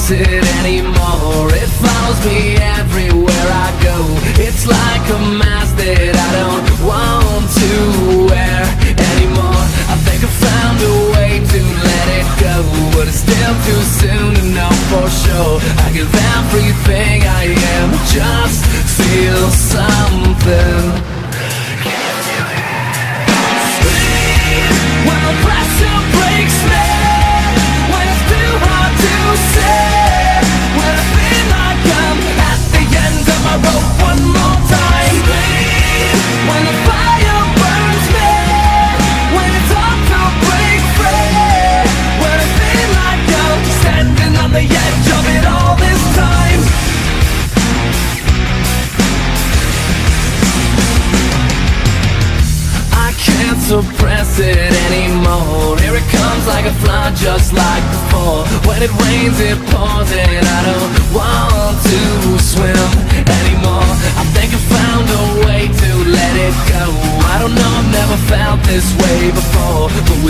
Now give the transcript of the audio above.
suppress it anymore. It follows me everywhere I go. It's like a mask that I don't want to wear anymore. I think I found a way to let it go, but it's still too soon to know for sure. I give everything I am, just feel something. When the pressure breaks me, when it's too hard to say, when I feel like I'm at the end of my rope one more time. When the fire burns me, when it's hard to break free, when I feel like I'm standing on the edge of it all this time. I can't suppress it anymore. Here it comes like a flood, just like before. When it rains it pours and I don't want to swim anymore. I think I found a way to let it go. I don't know, I've never felt this way before, but